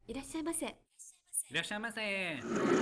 いらっしゃいませ。 いらっしゃいませ。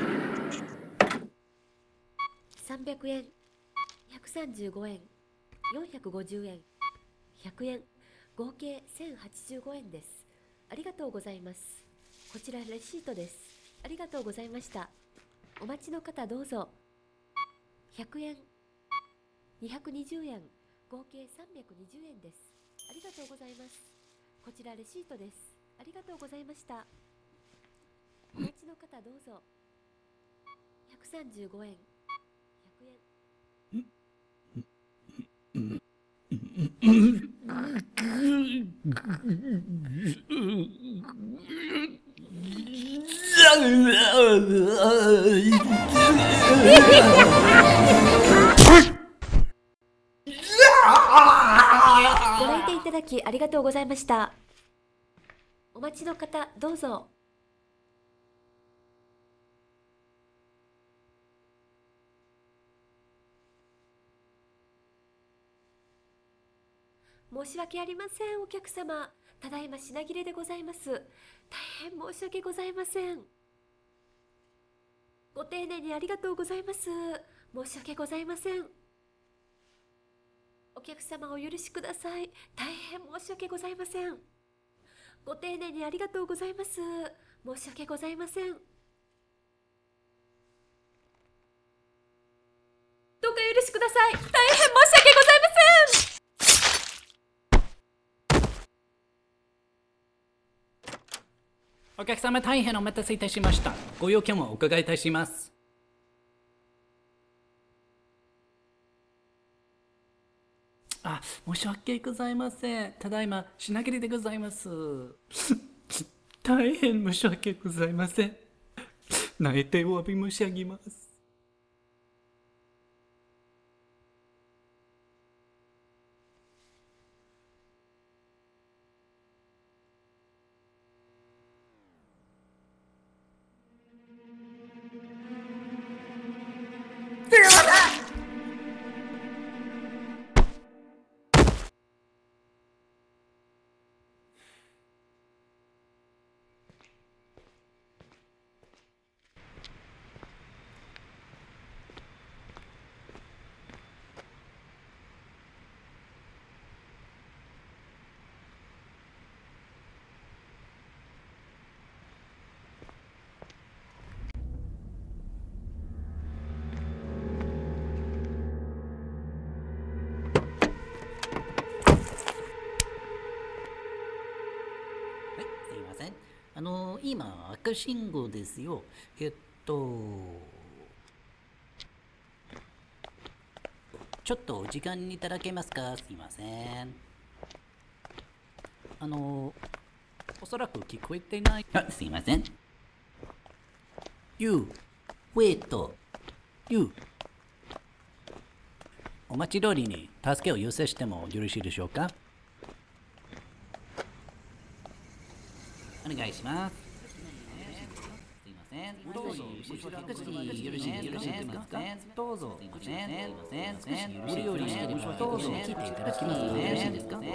300円、135円、450円、100円、合計1085円です。ありがとうございます。こちらレシートです。ありがとうございました。お待ちの方どうぞ。100円、220円、合計320円です。ありがとうございます。こちらレシートです。ありがとうございました。お待ちの方どうぞ。135円、100円。ご来店いただきありがとうございました。お待ちの方どうぞ。申し訳ありません、お客様。ただいま品切れでございます。大変申し訳ございません。ご丁寧にありがとうございます。申し訳ございません。お客様お許しください。大変申し訳ございません。ご丁寧にありがとうございます。申し訳ございません。どうか許しください。大変申し訳ございません。 お客様、大変お待たせいたしました。ご用件をお伺いいたします。申し訳ございません。ただいま品切れでございます。大変申し訳ございません。内定お詫び申し上げます。すいません。今、赤信号ですよ。ちょっとお時間いただけますか？すいません。おそらく聞こえてない。すいません。wait, you。お待ち通りに助けを要請してもよろしいでしょうか？お願いします。すいません。どうぞ。よろしいですか？どうぞ。すいません。お料理どうぞ聞いていただきますのでよろしいですか？